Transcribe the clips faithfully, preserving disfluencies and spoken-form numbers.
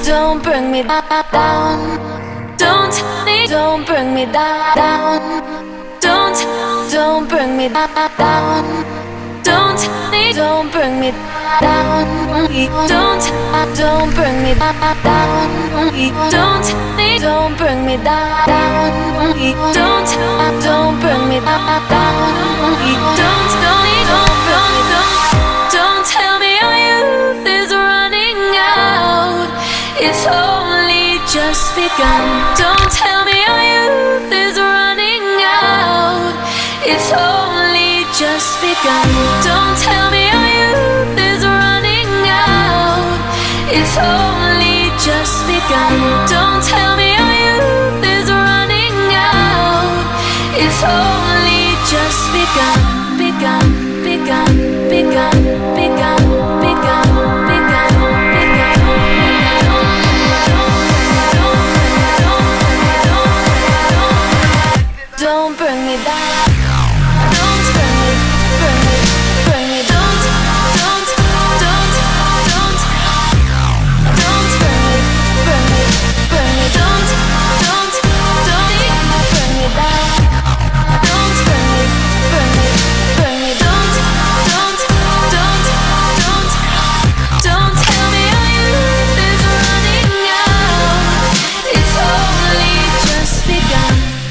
don't bring me down. Don't tell me, don't bring me down. Don't, don't bring me down. Don't tell me, don't bring me down. Don't, don't bring me down. Don't tell me, don't bring me down. Don't, don't bring me down. Don't, don't, don't bring me down. Don't tell me our youth is running out. It's only just begun. Don't tell me our youth is running out. It's only just begun. Don't tell me our youth is running out. It's only just begun. Don't tell me our youth is running out. It's only just begun. Begun, begun, begun, begun, begun, begun, begun. Don't bring me down. Don't bring me, bring me, bring me. Don't, don't, don't, don't, don't bring me, bring me, bring me. Don't, don't, don't bring me down. Don't bring me, bring me, bring me. Don't, don't, don't, don't, don't tell me our youth is running out. It's only just begun.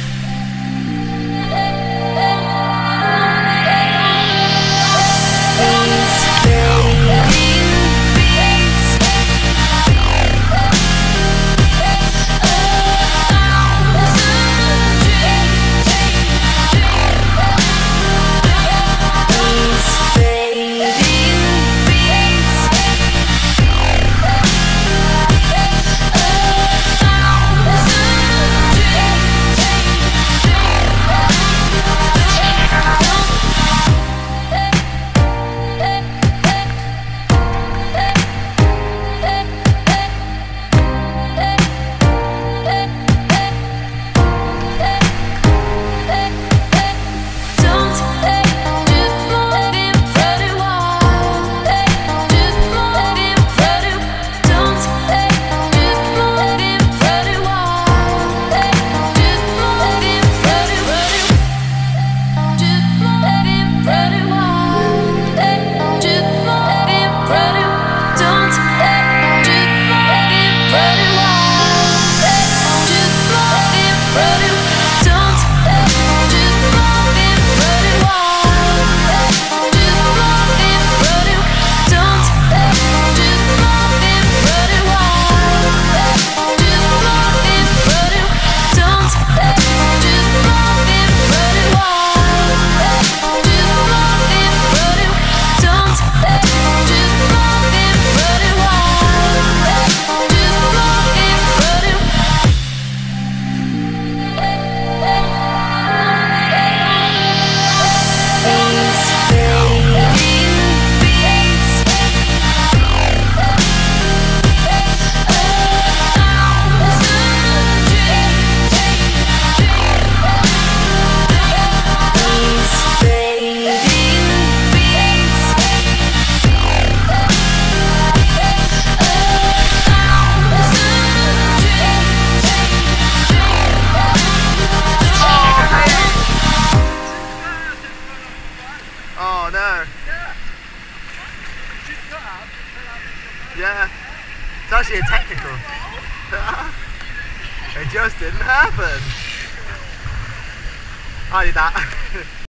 Oh no. Yeah. It's actually a technical. It just didn't happen. I did that.